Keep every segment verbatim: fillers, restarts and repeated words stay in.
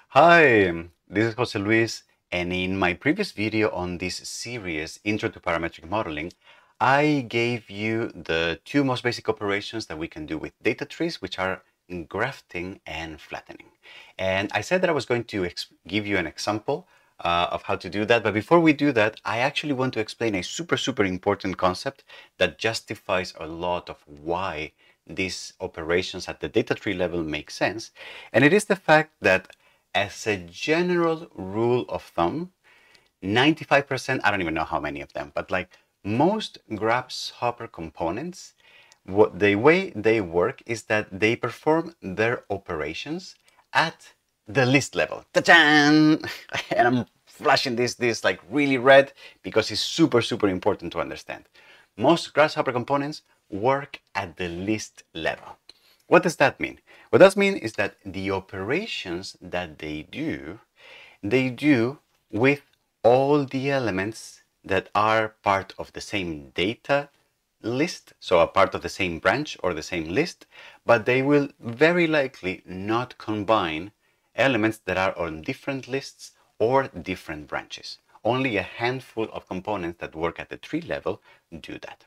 Hi, this is Jose Luis, and in my previous video on this series, Intro to Parametric Modeling, I gave you the two most basic operations that we can do with data trees, which are grafting and flattening. And I said that I was going to give you an example uh, of how to do that, but before we do that, I actually want to explain a super, super important concept that justifies a lot of why these operations at the data tree level make sense, and it is the fact that as a general rule of thumb, ninety-five percent, I don't even know how many of them, but like most Grasshopper components, what the way they work is that they perform their operations at the list level. Ta-da! And I'm flashing this, this like really red because it's super, super important to understand. Most Grasshopper components work at the list level. What does that mean? What that means is that the operations that they do, they do with all the elements that are part of the same data list, so a part of the same branch or the same list, but they will very likely not combine elements that are on different lists or different branches. Only a handful of components that work at the tree level do that.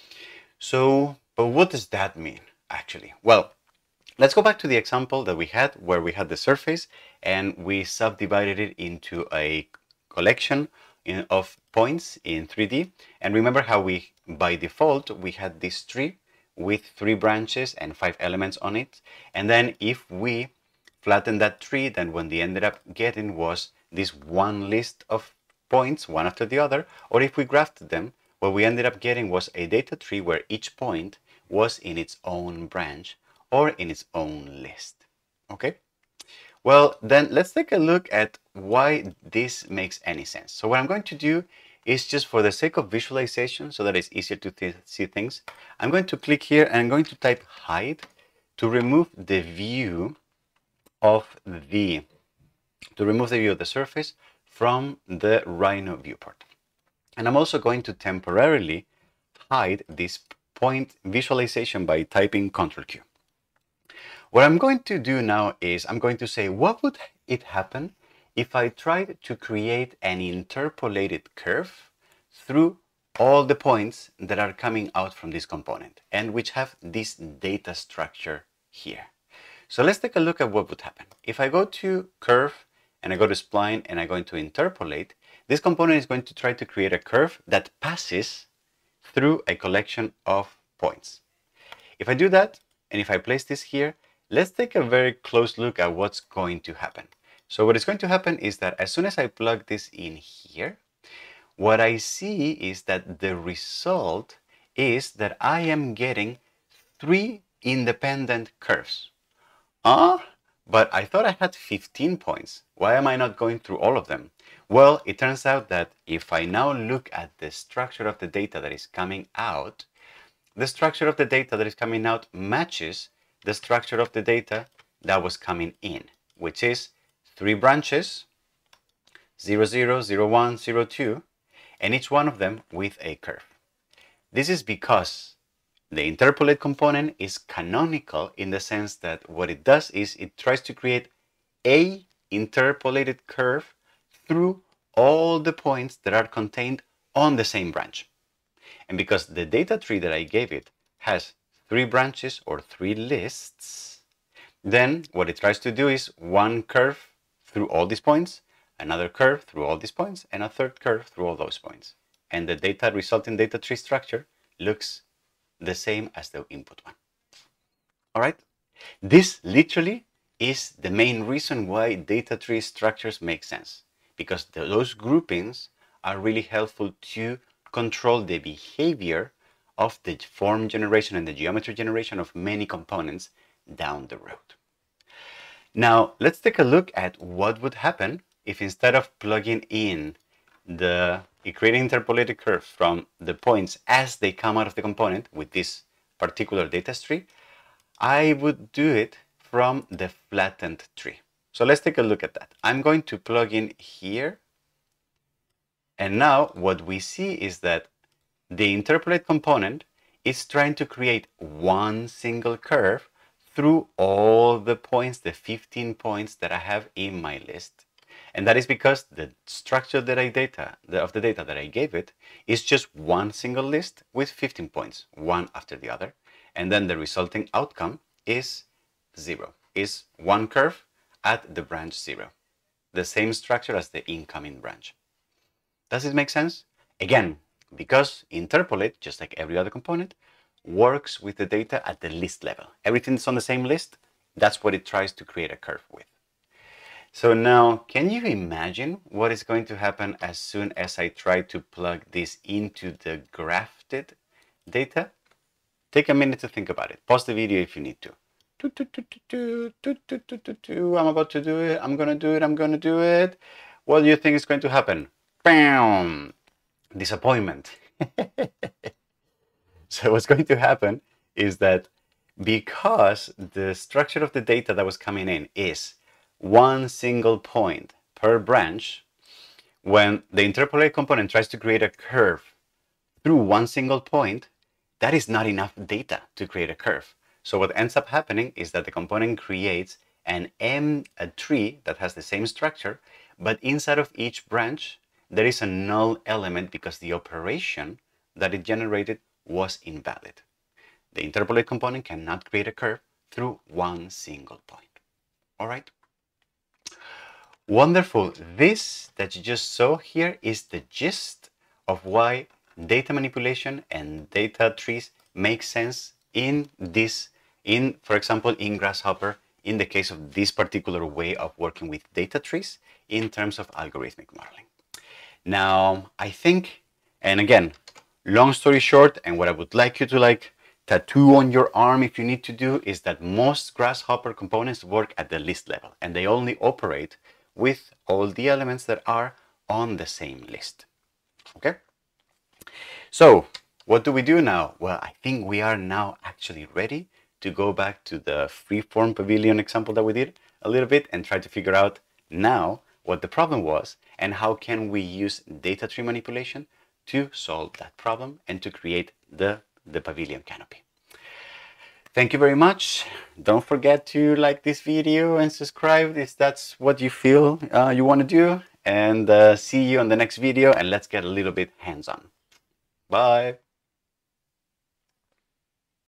So, but what does that mean actually? Well, let's go back to the example that we had where we had the surface and we subdivided it into a collection in, of points in three D. And remember how we, by default, we had this tree with three branches and five elements on it. And then if we flattened that tree, then what we ended up getting was this one list of points, one after the other. Or if we grafted them, what we ended up getting was a data tree where each point was in its own branch or in its own list. Okay? Well, then let's take a look at why this makes any sense. So what I'm going to do is, just for the sake of visualization, so that it's easier to th see things, I'm going to click here and I'm going to type hide to remove the view of the to remove the view of the surface from the Rhino viewport. And I'm also going to temporarily hide this point visualization by typing control Q. What I'm going to do now is I'm going to say, what would it happen if I tried to create an interpolated curve through all the points that are coming out from this component and which have this data structure here. So let's take a look at what would happen. If I go to curve and I go to spline and I go into interpolate, this component is going to try to create a curve that passes through a collection of points. If I do that, and if I place this here, let's take a very close look at what's going to happen. So what is going to happen is that as soon as I plug this in here, what I see is that the result is that I am getting three independent curves. Ah, but I thought I had fifteen points. Why am I not going through all of them? Well, it turns out that if I now look at the structure of the data that is coming out, the structure of the data that is coming out matches the structure of the data that was coming in, which is three branches, zero, zero, zero, one, zero, two, and each one of them with a curve. This is because the interpolate component is canonical in the sense that what it does is it tries to create a interpolated curve through all the points that are contained on the same branch. And because the data tree that I gave it has three branches or three lists, then what it tries to do is one curve through all these points, another curve through all these points, and a third curve through all those points. And the data resulting data tree structure looks the same as the input one. All right? This literally is the main reason why data tree structures make sense, because those groupings are really helpful to control the behavior of the form generation and the geometry generation of many components down the road. Now, let's take a look at what would happen if instead of plugging in the creating interpolated curve from the points as they come out of the component with this particular data tree, I would do it from the flattened tree. So let's take a look at that. I'm going to plug in here. And now what we see is that the interpolate component is trying to create one single curve through all the points, the fifteen points that I have in my list. And that is because the structure that I data, the, of the data that I gave it is just one single list with fifteen points, one after the other. And then the resulting outcome is zero, is one curve at the branch zero. The same structure as the incoming branch. Does it make sense? Again, because interpolate, just like every other component, works with the data at the list level. Everything that's on the same list, that's what it tries to create a curve with. So now, can you imagine what is going to happen as soon as I try to plug this into the graphed data? Take a minute to think about it. Pause the video if you need to. I'm about to do it. I'm going to do it. I'm going to do it. What do you think is going to happen? Bam! Disappointment. So what's going to happen is that because the structure of the data that was coming in is one single point per branch, when the interpolate component tries to create a curve through one single point, that is not enough data to create a curve. So what ends up happening is that the component creates an M, a tree that has the same structure, but inside of each branch, there is a null element because the operation that it generated was invalid. The interpolate component cannot create a curve through one single point. All right? Wonderful. This that you just saw here is the gist of why data manipulation and data trees make sense in this, in, for example, in Grasshopper, in the case of this particular way of working with data trees in terms of algorithmic modeling. Now, I think, and again, long story short, and what I would like you to like tattoo on your arm if you need to do, is that most Grasshopper components work at the list level, and they only operate with all the elements that are on the same list. Okay? So, what do we do now? Well, I think we are now actually ready to go back to the freeform pavilion example that we did a little bit and try to figure out now what the problem was and how can we use data tree manipulation to solve that problem and to create the, the pavilion canopy. Thank you very much. Don't forget to like this video and subscribe if that's what you feel uh, you want to do. And uh, see you on the next video, and let's get a little bit hands-on. Bye.